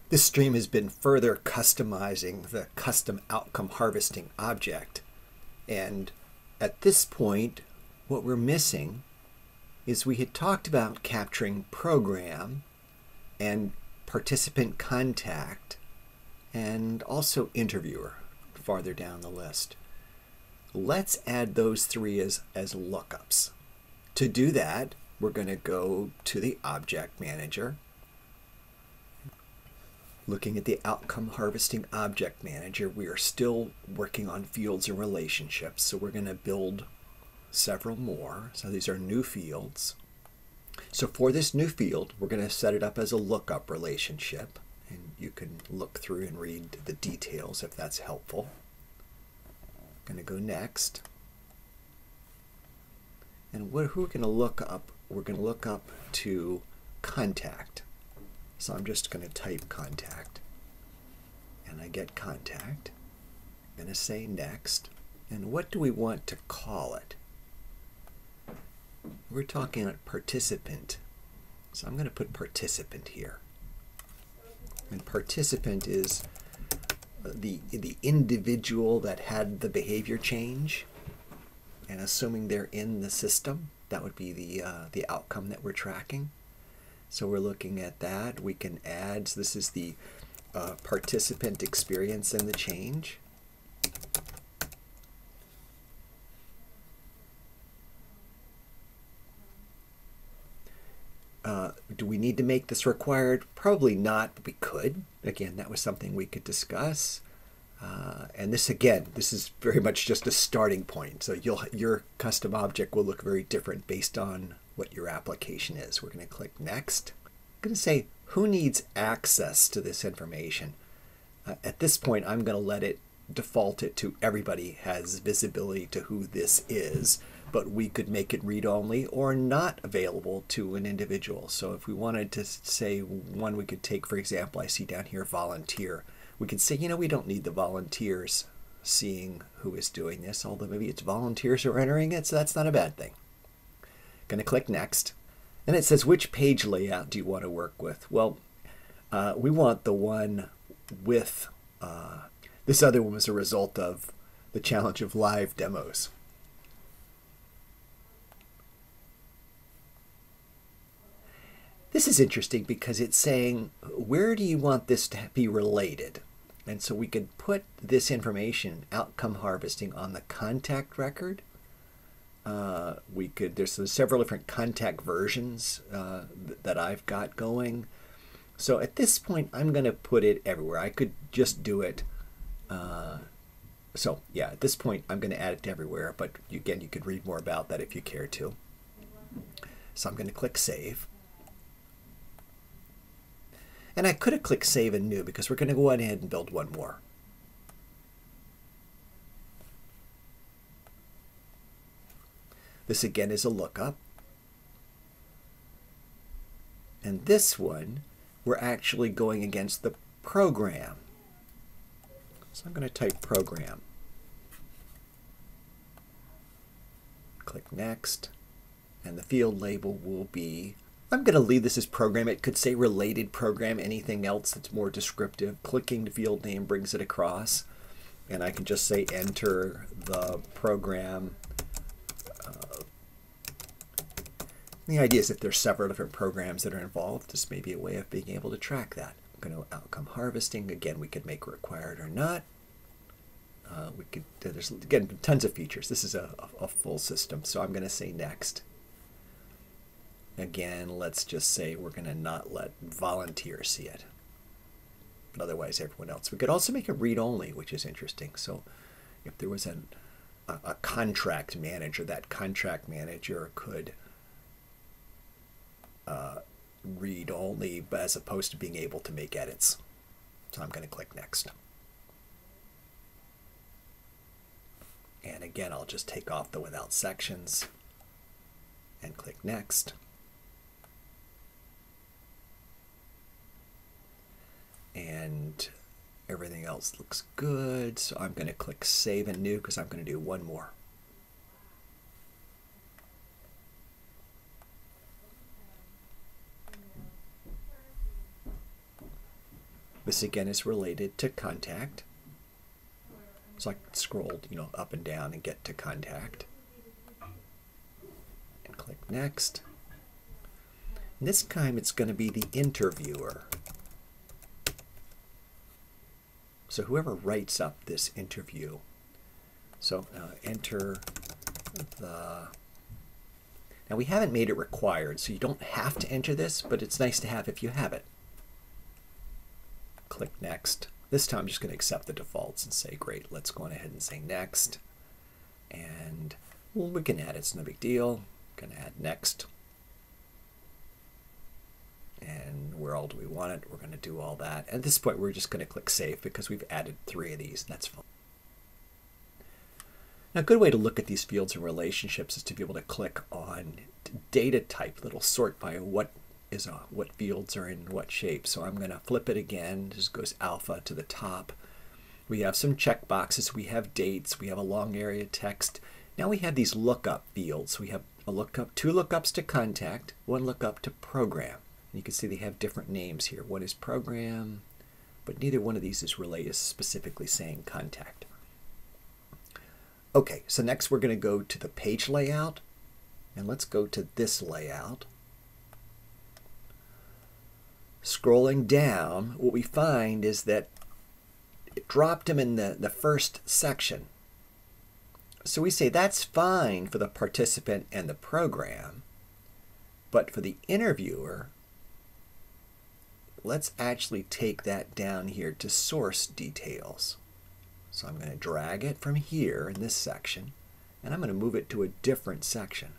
This stream has been further customizing the custom outcome harvesting object. And at this point, what we're missing is we had talked about capturing program and participant contact and also interviewer farther down the list. Let's add those three as lookups. To do that, we're going to go to the Object Manager. Looking at the Outcome Harvesting Object Manager, we are still working on fields and relationships, so we're going to build several more. So these are new fields. So for this new field, we're going to set it up as a lookup relationship, and you can look through and read the details if that's helpful. I'm going to go next. And who we're going to look up? We're going to look up to contact. So I'm just going to type contact, and I get contact. I'm going to say next. And what do we want to call it? We're talking about participant. So I'm going to put participant here. And participant is the individual that had the behavior change. And assuming they're in the system, that would be the outcome that we're tracking. So we're looking at that. We can add, so this is the participant experience in the change. Do we need to make this required? Probably not, but we could. Again, that was something we could discuss. And this, again, this is very much just a starting point. So your custom object will look very different based on what your application is. We're going to click Next. I'm going to say, who needs access to this information? At this point, I'm going to let it default it to everybody has visibility to who this is, but we could make it read-only or not available to an individual. So if we wanted to say one we could take, for example, I see down here volunteer. We could say, you know, we don't need the volunteers seeing who is doing this, although maybe it's volunteers who are entering it, so that's not a bad thing. Going to click Next. And it says, which page layout do you want to work with? Well, we want the one with, this other one was a result of the challenge of live demos. This is interesting because it's saying, where do you want this to be related? And so we could put this information, outcome harvesting, on the contact record. There's several different contact versions that I've got going. So at this point, I'm going to put it everywhere. I could just do it. So yeah, at this point, I'm going to add it to everywhere. But again, you could read more about that if you care to. So I'm going to click Save. And I could have clicked Save and New because we're going to go ahead and build one more. This again is a lookup. And this one, we're actually going against the program. So I'm going to type program. Click Next. And the field label will be, I'm going to leave this as program. It could say related program, anything else that's more descriptive. Clicking the field name brings it across. And I can just say enter the program. The idea is if there's several different programs that are involved, this may be a way of being able to track that. I'm going to outcome harvesting. Again, we could make required or not. There's, again, tons of features. This is a full system, so I'm going to say next. Again, let's just say we're going to not let volunteers see it, but otherwise everyone else. We could also make it read-only, which is interesting. So if there was a contract manager, that contract manager could read only, but as opposed to being able to make edits. So I'm going to click Next. And again, I'll just take off the without sections and click Next. And everything else looks good. So I'm going to click Save and New because I'm going to do one more. This again is related to contact. So I can scroll, up and down and get to contact. And click next. And this time it's going to be the interviewer. So whoever writes up this interview. So enter the... Now we haven't made it required, so you don't have to enter this, but it's nice to have if you have it. Click next. This time I'm just going to accept the defaults and say, great, let's go on ahead and say next. And we can add it, it's no big deal. Going to add next. And where all do we want it? We're going to do all that. At this point, we're just going to click save because we've added 3 of these, and that's fine. Now, a good way to look at these fields and relationships is to be able to click on data type that'll sort by what fields are in what shape. So I'm going to flip it again. This goes alpha to the top. We have some check boxes. We have dates. We have a long area text. Now we have these lookup fields. We have a lookup, 2 lookups to contact, 1 lookup to program. And you can see they have different names here. One is program, but neither one of these is really specifically saying contact. Okay, so next we're going to go to the page layout, and let's go to this layout. Scrolling down, what we find is that it dropped him in the first section. So we say that's fine for the participant and the program, but for the interviewer, let's actually take that down here to source details. So I'm going to drag it from here in this section, and I'm going to move it to a different section.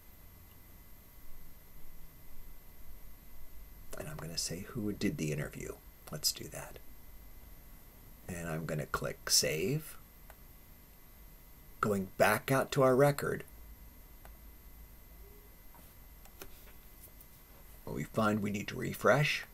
And I'm going to say who did the interview. Let's do that. And I'm going to click Save. Going back out to our record, we find we need to refresh.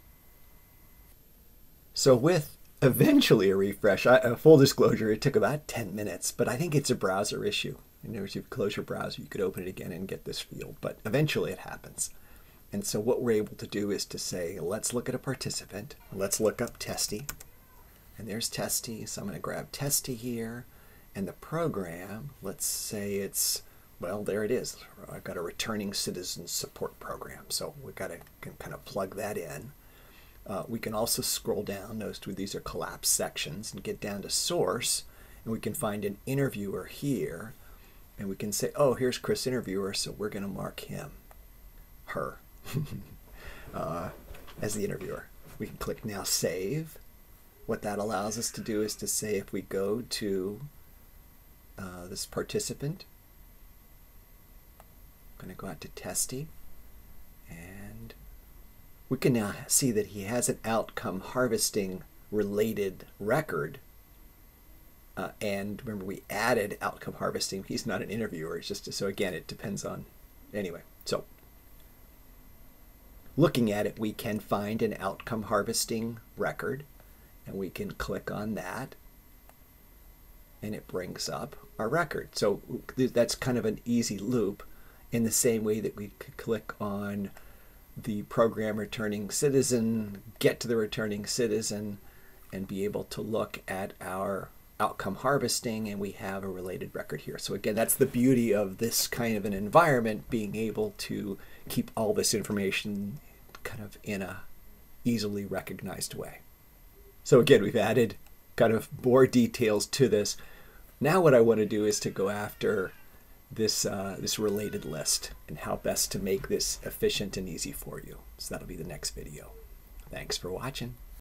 So with eventually a refresh, full disclosure, it took about 10 minutes, but I think it's a browser issue. In other words, if you close your browser, you could open it again and get this field, but eventually it happens. And so what we're able to do is to say, let's look at a participant. Let's look up Testy. And there's Testy. So I'm going to grab Testy here. And the program, let's say it's, well, there it is. I've got a returning citizen support program. So we've got to kind of plug that in. We can also scroll down. Notice these are collapsed sections and get down to source. And we can find an interviewer here. And we can say, oh, here's Chris interviewer. So we're going to mark him, her. As the interviewer. We can click now Save. What that allows us to do is to say if we go to this participant, I'm going to go out to Testy, and we can now see that he has an outcome harvesting related record. And remember, we added outcome harvesting. He's not an interviewer. It's just so again, it depends on anyway. So looking at it, we can find an outcome harvesting record, and we can click on that, and it brings up our record. So that's kind of an easy loop in the same way that we could click on the program returning citizen, get to the returning citizen, and be able to look at our outcome harvesting, and we have a related record here. So again, that's the beauty of this kind of an environment, being able to keep all this information kind of in a easily recognized way. So again, we've added kind of more details to this. Now what I want to do is to go after this related list and how best to make this efficient and easy for you. So that'll be the next video. Thanks for watching.